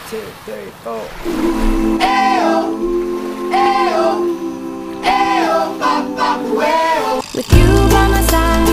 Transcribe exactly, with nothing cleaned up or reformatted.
two, three, four. Ayo, ayo, ayo, papa, ayo. With you by my side